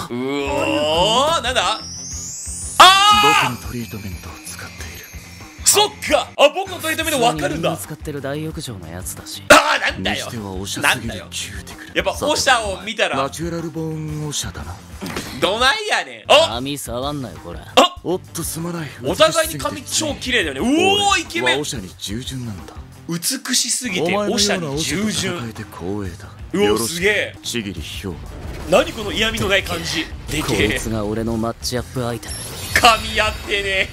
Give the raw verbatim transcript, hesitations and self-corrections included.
うおー、なんだ。あ僕のトリートメントを使っている。 そっか。あ、僕のトリートメント分かるんだ。 使ってる大浴場のやつだし。 あー、なんだよ。 にしてはオシャすぎるなんだよ。 キューティクル。 やっぱオシャを見たらナチュラルボーンオシャだな。 どないやねん。あ、 髪触んなよこれ。 あ、 おっとすまない。 お互いに髪超綺麗だよね。うおー、イケメン。 オシャに従順なんだ。 美しすぎてお前のようなオシャにオシャと従順。 戦えて光栄だ。 うお、すげえ。 ちぎりひょう。 何この嫌味のない感じ。でこけえ。 いつが俺のマッチアップ相手だ。 噛み合ってね。